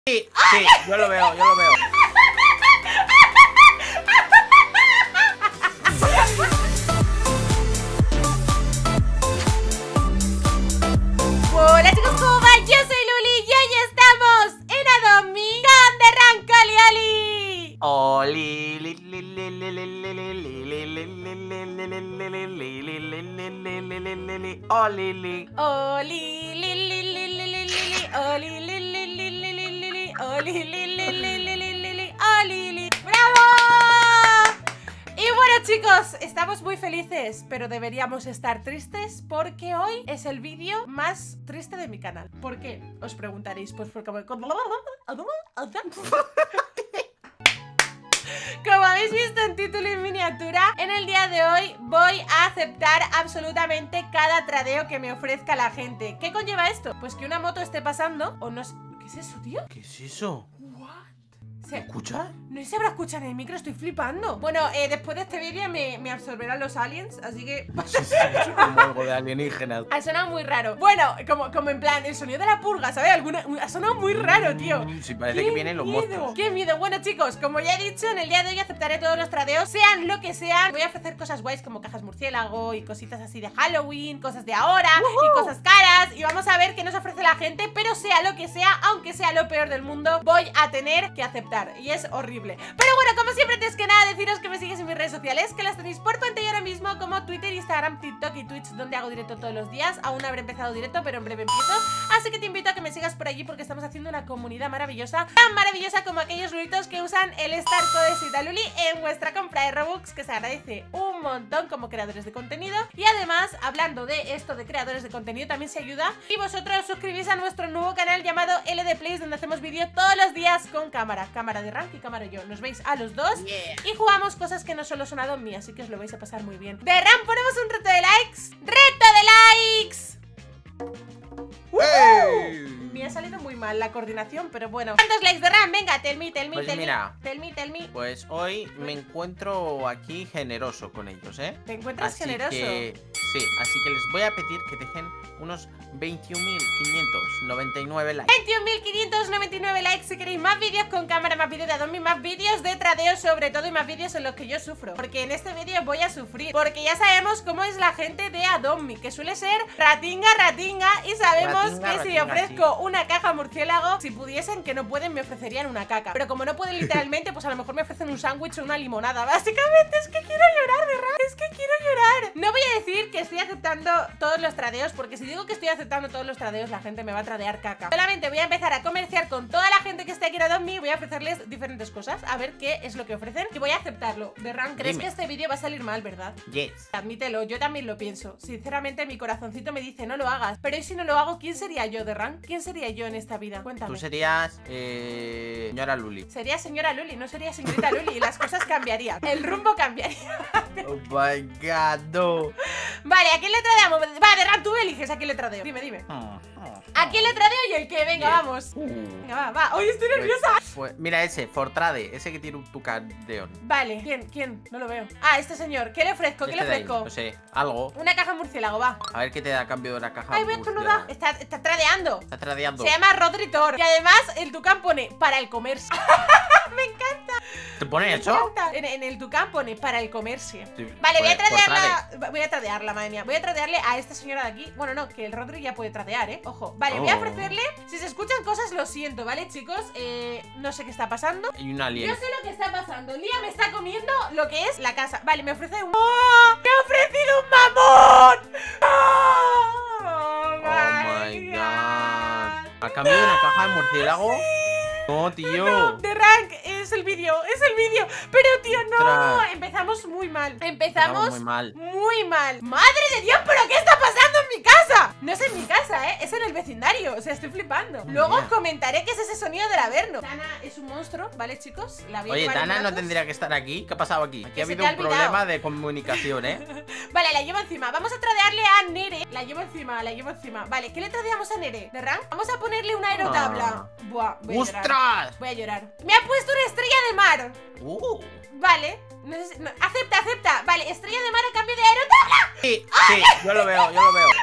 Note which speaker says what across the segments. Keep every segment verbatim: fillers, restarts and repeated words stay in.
Speaker 1: Sí, sí, yo lo veo, yo lo veo.
Speaker 2: Hola chicos, ¿cómo va? Yo soy Luli y hoy estamos en Adomi con The Rank Oli Oli.
Speaker 1: Oli, li, li, li, li, li, li, li, Oli, li.
Speaker 2: Oli, li, li, li, li, li, li, Oli, li, li, li, li, li, li, li, Oli, li, li, li, li, li, li, li, Oli, li. ¡Bravo! Y bueno chicos, estamos muy felices, pero deberíamos estar tristes porque hoy es el vídeo más triste de mi canal. ¿Por qué? Os preguntaréis, pues porque... Como habéis visto en título y en miniatura, en el día de hoy voy a aceptar absolutamente cada tradeo que me ofrezca la gente. ¿Qué conlleva esto? Pues que una moto esté pasando o no sé... ¿Qué es eso, tío?
Speaker 1: ¿Qué es eso?
Speaker 2: ¿Se
Speaker 1: escucha?
Speaker 2: No se habrá escuchado en el micro, estoy flipando. Bueno, eh, después de este vídeo me, me absorberán los aliens, así que...
Speaker 1: Sí, sí, es como algo de alienígenas.
Speaker 2: Ha sonado muy raro. Bueno, como, como en plan, el sonido de la purga, ¿sabes? Alguna, ha sonado muy raro, tío.
Speaker 1: Sí, parece que vienen los monstruos.
Speaker 2: ¡Qué miedo! Bueno, chicos, como ya he dicho, en el día de hoy aceptaré todos los tradeos, sean lo que sean. Voy a ofrecer cosas guays como cajas murciélago y cositas así de Halloween, cosas de ahora uh-huh. y cosas caras. Y vamos a ver qué nos ofrece la gente, pero sea lo que sea, aunque sea lo peor del mundo, voy a tener que aceptar. Y es horrible. Pero bueno, como siempre, antes que nada, deciros que me sigues en mis redes sociales, que las tenéis por pantalla ahora mismo, como Twitter, Instagram, TikTok y Twitch, donde hago directo todos los días. Aún no habré empezado directo, pero en breve empiezo. Así que te invito a que me sigas por allí porque estamos haciendo una comunidad maravillosa, tan maravillosa como aquellos lulitos que usan el Star Code Sitaluli en vuestra compra de Robux, que se agradece un montón como creadores de contenido. Y además, hablando de esto de creadores de contenido, también se ayuda y vosotros os suscribís a nuestro nuevo canal llamado L D Plays, donde hacemos vídeo todos los días con cámara, cámara de Rank y cámara yo. Nos veis a los dos yeah. y jugamos cosas que no solo son Adomi, así que os lo vais a pasar muy bien. De Rank ponemos un reto de likes. ¡Reto de likes!
Speaker 1: ¡Hey!
Speaker 2: Me ha salido muy mal la coordinación, pero bueno. ¿Cuántos likes de Ram? Venga, tell me, tell me,
Speaker 1: pues
Speaker 2: tell
Speaker 1: mira,
Speaker 2: me, tell me, tell me.
Speaker 1: Pues hoy me encuentro aquí generoso con ellos, ¿eh?
Speaker 2: ¿Te encuentras
Speaker 1: así
Speaker 2: generoso?
Speaker 1: Que, sí, así que les voy a pedir que dejen unos veintiún mil quinientos noventa y nueve likes.
Speaker 2: veintiún mil quinientos noventa y nueve likes si queréis más vídeos con cámara, más vídeos de Adomi, más vídeos de tradeo sobre todo y más vídeos en los que yo sufro. Porque en este vídeo voy a sufrir. Porque ya sabemos cómo es la gente de Adomi, que suele ser ratinga, ratinga. Y sabemos ratinga, que ratinga, si ofrezco sí. una caja murciélago, si pudiesen, que no pueden, me ofrecerían una caca. Pero como no pueden literalmente, pues a lo mejor me ofrecen un sándwich o una limonada. Básicamente es que quiero llorar, de verdad. Es que quiero llorar. No voy a decir que estoy aceptando todos los tradeos, porque si digo que estoy aceptando todos los tradeos, la gente me va a tradear caca. Solamente voy a empezar a comerciar con toda la gente que esté aquí en Adomi. Voy a ofrecerles diferentes cosas, a ver qué es lo que ofrecen, y voy a aceptarlo. De Rank, ¿crees Dime. que este vídeo va a salir mal, verdad?
Speaker 1: Yes.
Speaker 2: Admítelo, yo también lo pienso. Sinceramente, mi corazoncito me dice, no lo hagas. Pero ¿y si no lo hago? ¿Quién sería yo, de Rank? ¿Quién sería yo en esta vida? Cuéntame.
Speaker 1: Tú serías, eh... señora Luli.
Speaker 2: Sería señora Luli, no sería señorita Luli. Y las cosas cambiarían. El rumbo cambiaría.
Speaker 1: Oh my god, no.
Speaker 2: Vale, ¿a quién le tradeamos? Va, de Rank, tú eliges a quién le tradeo. Dime, dime. Oh, oh, oh. ¿A quién le tradeo y el qué? Venga, yeah. vamos. Uh. Venga, va, va. Hoy estoy nerviosa.
Speaker 1: Pues, pues, mira ese, Fortrade, ese que tiene un tucandeón.
Speaker 2: Vale, ¿quién? ¿Quién? No lo veo. Ah, este señor. ¿Qué le ofrezco? ¿Qué
Speaker 1: este
Speaker 2: le ofrezco?
Speaker 1: No sé, algo.
Speaker 2: Una caja murciélago, va.
Speaker 1: A ver qué te da a cambio de una caja.
Speaker 2: Ay, voy a estornudar. Está, está tradeando.
Speaker 1: Está tradeando.
Speaker 2: Se llama Rodritor. Y además, el tucán pone para el comercio. Me encanta.
Speaker 1: ¿Te pone eso?
Speaker 2: En, en el tucán pone para el comercio. Sí,
Speaker 1: pues,
Speaker 2: vale, voy a tradearla. Voy a tradearla, madre mía. Voy a tradearle a esta señora de aquí. Bueno, no, que el Rodri ya puede tradear, ¿eh? Ojo. Vale, oh. voy a ofrecerle. Si se escuchan cosas, lo siento, ¿vale, chicos? Eh, no sé qué está pasando.
Speaker 1: Y un alien.
Speaker 2: Yo sé lo que está pasando. Lía me está comiendo lo que es la casa. Vale, me ofrece un. ¡Oh! ¡Me ha ofrecido un mamón! ¡Oh!
Speaker 1: Oh my, my god. god. ¿A cambio de una caja de murciélago? Sí. No, tío.
Speaker 2: No, de Rank, es el vídeo, es el vídeo. Pero, tío, no. Ostras. Empezamos muy mal. Empezamos, Empezamos muy mal. Muy mal. ¡Madre de Dios! ¿Pero qué está pasando en mi casa? No es en mi casa, ¿eh? Es en el vecindario. O sea, estoy flipando. Luego os comentaré qué es ese sonido del Averno. Dana es un monstruo, ¿vale, chicos? La
Speaker 1: Oye, Dana no tendría que estar aquí. ¿Qué ha pasado aquí? Aquí ha habido un problema de comunicación, ¿eh?
Speaker 2: Vale, la llevo encima. Vamos a tradearle a Nere. La llevo encima, la llevo encima. Vale, ¿qué le tradeamos a Nere? ¿De Rank? Vamos a ponerle una aerotabla. Ah. Buah, voy a
Speaker 1: ¡ostras!
Speaker 2: llorar. Voy a llorar. Me ha puesto una estrella de mar.
Speaker 1: Uh.
Speaker 2: Vale. No sé si, no, acepta, acepta. Vale, estrella de mar a cambio de aerotabla.
Speaker 1: Sí, sí, yo lo veo, yo lo veo.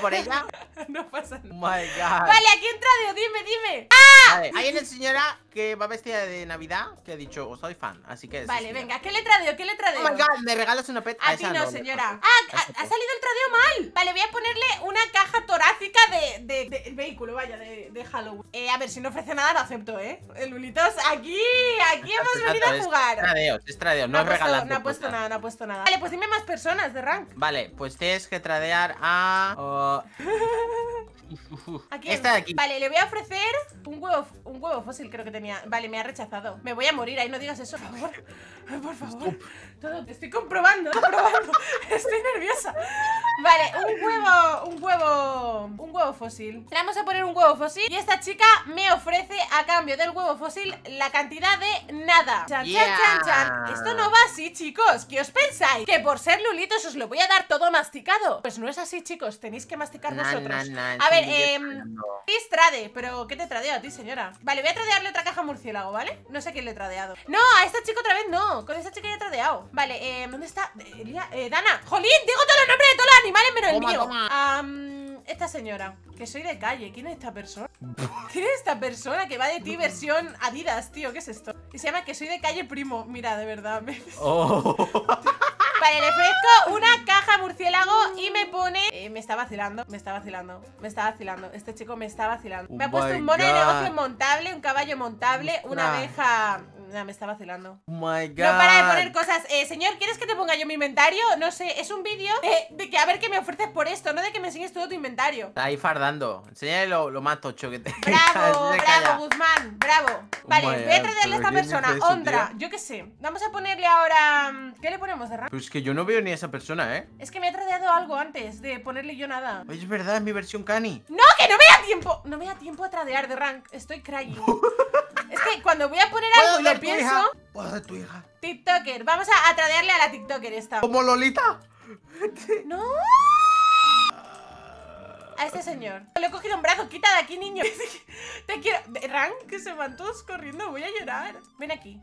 Speaker 1: por ella.
Speaker 2: No pasa nada.
Speaker 1: Oh my god.
Speaker 2: Vale, aquí entra Deo, dime, dime.
Speaker 1: Vale, hay una señora que va vestida de Navidad que ha dicho, soy fan, así que...
Speaker 2: Vale,
Speaker 1: sí,
Speaker 2: venga, ¿qué letra Deo? ¿Qué letra
Speaker 1: Oh
Speaker 2: Deo?
Speaker 1: my god, ¿me regalas una pet?
Speaker 2: A ti no, señora. Ah, ha, ha salido el tradeo mal. Vale, voy a ponerle una caja torácica de, de, de el vehículo, vaya, de, de Halloween. Eh, a ver, si no ofrece nada, no acepto, ¿eh? El Lulitos, aquí, aquí hemos venido a jugar.
Speaker 1: Es tradeo, es tradeo, no,
Speaker 2: No ha
Speaker 1: es
Speaker 2: puesto,
Speaker 1: regalando
Speaker 2: no ha puesto
Speaker 1: cosas.
Speaker 2: nada, no ha puesto nada. Vale, pues dime más personas de rank.
Speaker 1: Vale, pues tienes que tradear a... uh,
Speaker 2: ¿A quién?
Speaker 1: Esta de aquí.
Speaker 2: Vale, le voy a ofrecer un huevo, un huevo fósil, creo que tenía. Vale, me ha rechazado. Me voy a morir, ahí no digas eso, por favor. Por favor. Todo, te estoy comprobando, comprobando. Estoy nerviosa. Vale, un huevo, un huevo, un huevo fósil. Le vamos a poner un huevo fósil y esta chica me ofrece a cambio del huevo fósil la cantidad de nada. Chan,
Speaker 1: Yeah.
Speaker 2: chan, chan, chan. Esto no va así, chicos. ¿Qué os pensáis? ¿Que por ser Lulitos os lo voy a dar todo masticado? Pues no es así, chicos. Tenéis que masticar
Speaker 1: Na,
Speaker 2: vosotros.
Speaker 1: na, na,
Speaker 2: A ver,
Speaker 1: sí,
Speaker 2: eh...
Speaker 1: no.
Speaker 2: es trade, pero ¿qué te tradeo a ti, señora? Vale, voy a tradearle otra caja murciélago, ¿vale? No sé a quién le he tradeado. No, a esta chica otra vez no. Con esta chica ya he tradeado. Vale, eh, ¿dónde está? Eh, Elia- eh, Dana. ¡Jolín! Digo todos los nombres de todos los animales menos el
Speaker 1: Toma,
Speaker 2: mío.
Speaker 1: toma.
Speaker 2: Am, esta señora, que soy de calle. ¿Quién es esta persona? ¿Quién es esta persona que va de ti versión Adidas, tío? ¿Qué es esto? Y se llama que soy de calle primo. Mira, de verdad. me-
Speaker 1: Oh.
Speaker 2: Vale, le ofrezco una caja murciélago y me pone... Eh, me está vacilando, me está vacilando, me está vacilando. Este chico me está vacilando. Me ha
Speaker 1: Oh
Speaker 2: puesto
Speaker 1: my
Speaker 2: un mono de
Speaker 1: God.
Speaker 2: negocio montable, un caballo montable, una
Speaker 1: Ostras.
Speaker 2: abeja... No, me está vacilando.
Speaker 1: Oh my god.
Speaker 2: No para de poner cosas. Eh, señor, ¿quieres que te ponga yo mi inventario? No sé, es un vídeo eh, de que a ver qué me ofreces por esto, no de que me enseñes todo tu inventario.
Speaker 1: Está ahí fardando. Enséñale lo, lo más tocho que te.
Speaker 2: Bravo,
Speaker 1: Se
Speaker 2: bravo,
Speaker 1: calla.
Speaker 2: Guzmán, bravo. Vale,
Speaker 1: my
Speaker 2: voy a
Speaker 1: God,
Speaker 2: traerle a esta
Speaker 1: ¿pero quién
Speaker 2: persona,
Speaker 1: dice eso,
Speaker 2: Ondra,
Speaker 1: tío?
Speaker 2: yo qué sé. Vamos a ponerle ahora... ¿Qué le ponemos de rank?
Speaker 1: Pues que yo no veo ni a esa persona, ¿eh?
Speaker 2: Es que me ha tradeado algo antes de ponerle yo nada.
Speaker 1: Oye, es verdad, es mi versión cani.
Speaker 2: ¡No, que no me da tiempo! No me da tiempo a tradear de rank. Estoy crying. Es que cuando voy a poner algo y lo
Speaker 1: ser tu hija?
Speaker 2: pienso...
Speaker 1: ¿Puedo ser tu hija?
Speaker 2: TikToker. Vamos a, a tradearle a la TikToker esta.
Speaker 1: ¿Como Lolita?
Speaker 2: ¡No! A este señor. Le he cogido un brazo. Quita de aquí, niño. Te quiero... De rank, que se van todos corriendo. Voy a llorar. Ven aquí.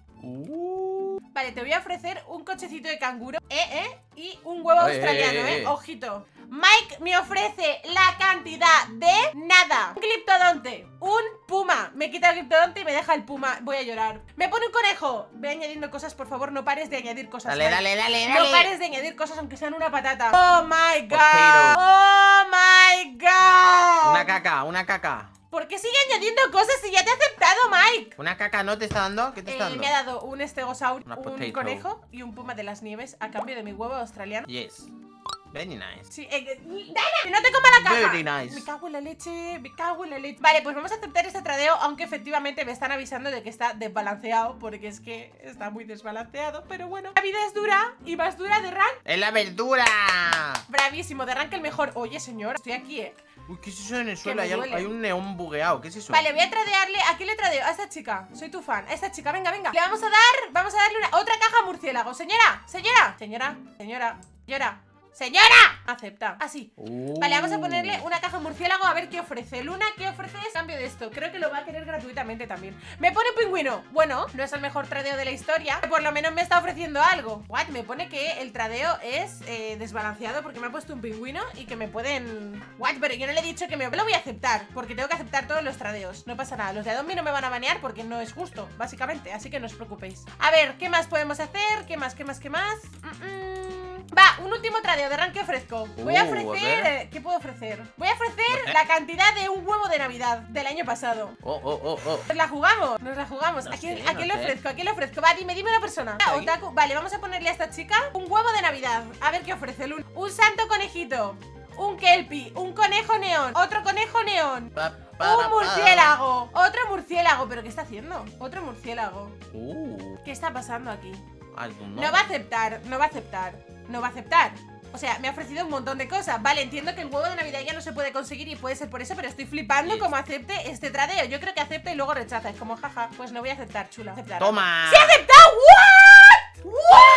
Speaker 1: Uh.
Speaker 2: Vale, te voy a ofrecer un cochecito de canguro. Eh, eh. Y un huevo
Speaker 1: Eh,
Speaker 2: australiano,
Speaker 1: eh,
Speaker 2: eh.
Speaker 1: eh.
Speaker 2: Ojito. Mike me ofrece la cantidad de nada. Un gliptodonte, un puma. Me quita el gliptodonte y me deja el puma. Voy a llorar. Me pone un conejo. Ve añadiendo cosas, por favor. No pares de añadir cosas.
Speaker 1: Dale,
Speaker 2: Mike.
Speaker 1: dale, dale,
Speaker 2: No
Speaker 1: dale.
Speaker 2: pares de añadir cosas aunque sean una patata. Oh my god.
Speaker 1: Potato.
Speaker 2: Oh my god.
Speaker 1: Una caca, una caca.
Speaker 2: ¿Por qué sigue añadiendo cosas si ya te he aceptado, Mike?
Speaker 1: ¿Una caca no te está dando? ¿Qué te está
Speaker 2: Eh,
Speaker 1: dando?
Speaker 2: me ha dado un estegosaurio,
Speaker 1: Una
Speaker 2: un
Speaker 1: potato.
Speaker 2: conejo y un puma de las nieves a cambio de mi huevo australiano.
Speaker 1: Yes. Very nice.
Speaker 2: Sí, eh, eh, ¡Dana! ¡Que no te coma la caja!
Speaker 1: Very nice.
Speaker 2: Me cago en la leche, me cago en la leche. Vale, pues vamos a aceptar este tradeo, aunque efectivamente me están avisando de que está desbalanceado, porque es que está muy desbalanceado. Pero bueno, la vida es dura y más dura de rank.
Speaker 1: ¡Es la verdura!
Speaker 2: Bravísimo, de rank el mejor. Oye, señor, estoy aquí, eh.
Speaker 1: Uy, ¿qué es eso en el suelo?
Speaker 2: me
Speaker 1: Hay, al-
Speaker 2: duele.
Speaker 1: hay un neón bugueado. ¿Qué es eso?
Speaker 2: Vale, voy a tradearle. ¿A quién le tradeo? A esta chica. Soy tu fan. A esta chica, venga, venga. Le vamos a dar, vamos a darle una otra caja murciélago. Señora, señora, señora, señora, señora, señora. Acepta. Así.
Speaker 1: Uh.
Speaker 2: Vale, vamos a ponerle una caja murciélago a ver qué ofrece. Luna, ¿qué ofreces? Cambio de esto. Creo que lo va a querer gratuitamente también. Me pone pingüino. Bueno, no es el mejor tradeo de la historia. Por lo menos me está ofreciendo algo. What? Me pone que el tradeo es eh, desbalanceado porque me ha puesto un pingüino y que me pueden... What? Pero yo no le he dicho que me... Lo voy a aceptar porque tengo que aceptar todos los tradeos. No pasa nada. Los de Adobe no me van a banear porque no es justo, básicamente. Así que no os preocupéis. A ver, ¿qué más podemos hacer? ¿Qué más? ¿Qué más? ¿Qué más? Mm -mm. Va, un último tradeo de rank que ofrezco. Voy a
Speaker 1: Uh,
Speaker 2: ofrecer...
Speaker 1: a
Speaker 2: eh, ¿Qué puedo ofrecer? Voy a ofrecer
Speaker 1: No sé.
Speaker 2: la cantidad de un huevo de Navidad del año pasado.
Speaker 1: Oh, oh, oh, oh.
Speaker 2: Nos la jugamos, nos la jugamos.
Speaker 1: No
Speaker 2: ¿A quién,
Speaker 1: sé,
Speaker 2: ¿a quién
Speaker 1: no
Speaker 2: le
Speaker 1: sé.
Speaker 2: ofrezco? ¿A quién le ofrezco? Va, dime, dime una persona.
Speaker 1: Ahí.
Speaker 2: Otaku. Vale, vamos a ponerle a esta chica un huevo de Navidad. A ver qué ofrece. Un, un santo conejito, un kelpie, un conejo neón, otro conejo neón,
Speaker 1: Pa, pa,
Speaker 2: un
Speaker 1: pa.
Speaker 2: murciélago, otro murciélago. ¿Pero qué está haciendo? Otro murciélago.
Speaker 1: Uh,
Speaker 2: ¿Qué está pasando aquí?
Speaker 1: I don't know.
Speaker 2: No va a aceptar, no va a aceptar, no va a aceptar. O sea, me ha ofrecido un montón de cosas. Vale, entiendo que el huevo de Navidad ya no se puede conseguir y puede ser por eso, pero estoy flipando
Speaker 1: Yes.
Speaker 2: como acepte este tradeo. Yo creo que acepta y luego rechaza. Es como, jaja, pues no voy a aceptar, chula. Aceptar.
Speaker 1: ¡Toma!
Speaker 2: ¡Se ha aceptado! ¿What?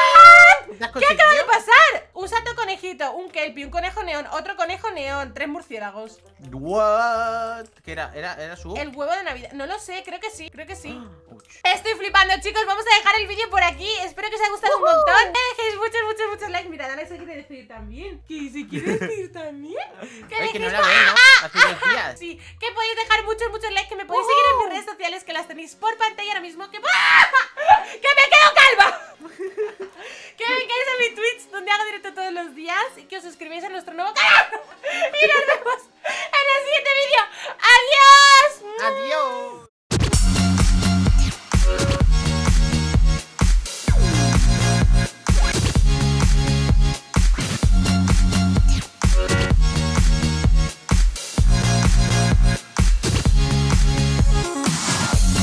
Speaker 2: ¿What?
Speaker 1: ¿Te has
Speaker 2: ¿Qué acaba de
Speaker 1: conseguido?
Speaker 2: pasar? Un santo conejito, un kelpie, un conejo neón, otro conejo neón, tres murciélagos.
Speaker 1: What? ¿Qué era? ¿Era, era su?
Speaker 2: El huevo de Navidad. No lo sé, creo que sí, creo que sí.
Speaker 1: Oh,
Speaker 2: Estoy flipando, chicos. Vamos a dejar el vídeo por aquí. Espero que os haya gustado uh -huh. un montón. Que dejéis muchos, muchos, muchos likes. Mira, Dana se quiere decir también. ¿Qué se quiere decir también? Que
Speaker 1: Ay,
Speaker 2: dejéis...
Speaker 1: que no la veo, ¿no? Hace dos días.
Speaker 2: Sí, que podéis dejar muchos, muchos likes. Que me podéis uh -huh. seguir en mis redes sociales, que las tenéis por pantalla ahora mismo. Que, ¡que me quedo calva! Que vengáis a mi Twitch, donde hago directo todos los días. Y que os suscribáis a nuestro nuevo canal. Y nos vemos en el siguiente vídeo. ¡Adiós!
Speaker 1: Adiós.